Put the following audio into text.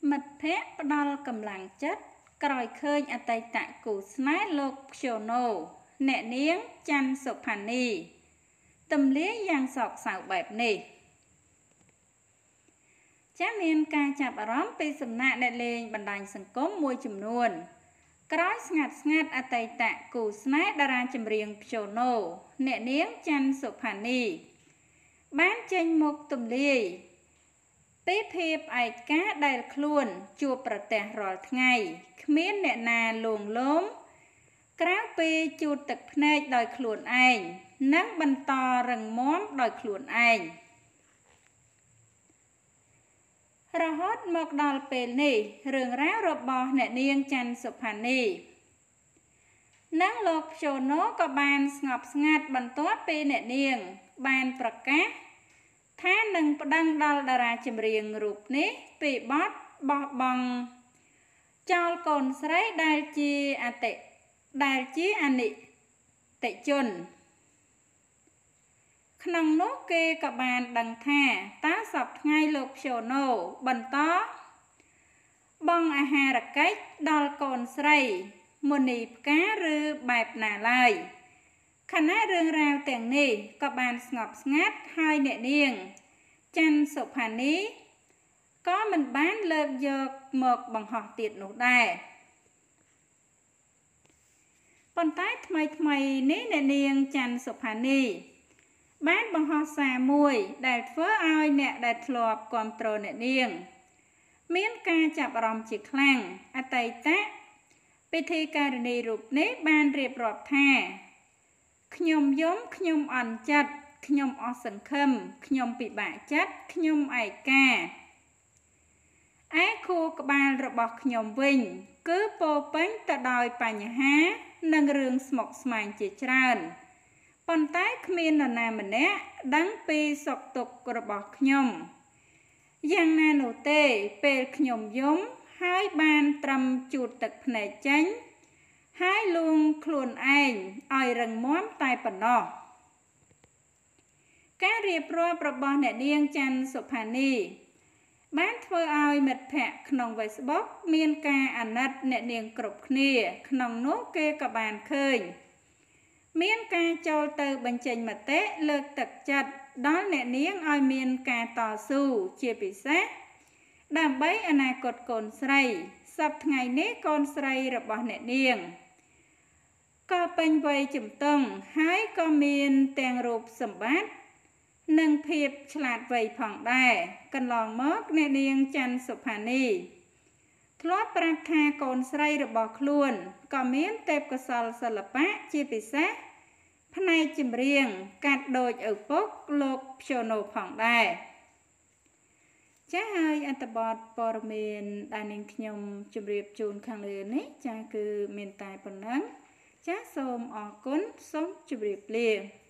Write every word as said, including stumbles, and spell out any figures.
មិត្តភ័ក្តិផ្ដល់កម្លាំងចិត្តក្រោយឃើញអតីតគូស្នេហ៍លោកព្យូណូអ្នកនាងច័ន្ទសុផានីទំលាយយ៉ាងសោកសៅបែបនេះចាមានការចាប់អារម្មណ៍ពីសំណាក់អ្នកលេងបណ្ដាញសង្គមមួយចំនួនក្រោយស្ងាត់ស្ងាត់អតីតគូស្នេហ៍តារាចម្រៀងព្យូណូអ្នកនាងច័ន្ទសុផានីបានចេញមុខទំលាយពីភាពឯកាដែលខ្លួនជួបប្រទះរាល់ថ្ងៃគ្មានអ្នកណាលួងលោមក្រៅពីជូតទឹកភ្នែកដោយខ្លួនឯងនិងបន្តរឹងមាំដោយខ្លួនឯងរហូតមកដល់ពេលនេះរឿងរ៉ាវរបស់អ្នកនាងច័ន្ទសុផានីនិងលោកព្យូណូក៏បានស្ងប់ស្ងាត់បន្ទាប់ពីអ្នកនាងបានប្រកាសថានឹងប្តឹងដល់តារាចម្រៀងរូបនេះពីបទបោះបង់ចោលកូនស្រីដែលជាអតិដែលជាអនិច្ចជនក្នុងនោះគេក៏បានដឹងថាតើសប្តាហ៍ថ្ងៃលោកព្យូណូបន្តបង់អាហារកិច្ចដល់កូនស្រីមុនីផ្កាឬបែបណាឡើយខណៈរឿងរ៉ាវទាំងនេះក៏បានស្ងប់ស្ងាត់ហើយអ្នកនាងច័ន្ទសុផានីក៏មិនបានលើកយកមកបង្ហោះទៀតនោះដែរប៉ុន្តែថ្មីថ្មីនេះអ្នកនាងច័ន្ទសុផានីបានបង្ហោះសារមួយដែលធ្វើឲ្យអ្នកដែលធ្លាប់គាំទ្រអ្នកនាងមានការចាប់អារម្មណ៍ជាខ្លាំងអតីតពិធីការនីរូបនេះបានរៀបរាប់ថាខ្ញុំយំខ្ញុំអន់ចិត្តខ្ញុំអស់សង្ឃឹមខ្ញុំពិបាកចិត្តខ្ញុំឯកាឯខួរក្បាលរបស់ខ្ញុំវិញគឺពោពេញទៅដោយបញ្ហានិងរឿងស្មុគស្មាញជាច្រើនប៉ុន្តែគ្មាននរណាម្នាក់ដឹងពីសុខទុក្ខរបស់ខ្ញុំយ៉ាងណានោះទេពេលខ្ញុំយំហើយបានត្រឹមជូតទឹកភ្នែកចេញហើយលួងខ្លួនឯងឲ្យរឹងមាំតែប៉ុណ្ណោះការរៀបរាប់របស់អ្នកនាងច័ន្ទសុផានីបានធ្វើឲ្យមិត្តភ័ក្តិក្នុង Facebook មានការអាណិតអ្នកនាងគ្រប់គ្នាក្នុងនោះគេក៏បានឃើញមានការចូលទៅបញ្ចេញមតិលើកទឹកចិត្តដល់អ្នកនាងឲ្យមានការតស៊ូជាពិសេសដើម្បីអនាគតកូនស្រីសប្តាហ៍ថ្ងៃនេះកូនស្រីរបស់អ្នកនាងក៏ពេញវ័យជំទង់ហើយក៏មានទាំងរូបសម្បត្តិនិងភាពឆ្លាតវៃផងដែរកន្លងមកអ្នកនាងច័ន្ទសុផានីធ្លាប់ប្រាប់ថាកូនស្រីរបស់ខ្លួនក៏មានទេពកោសល្យសិល្បៈជាពិសេសផ្នែកចម្រៀងកាត់ដូចឪពុកលោកព្យូណូផងដែរចាហើយអត្ថបទព័ត៌មានដែលនាងខ្ញុំជម្រាបជូនខាងលើនេះចាគឺមានតែប៉ុណ្ណឹងចាសូមអរគុណសូមជម្រាបលា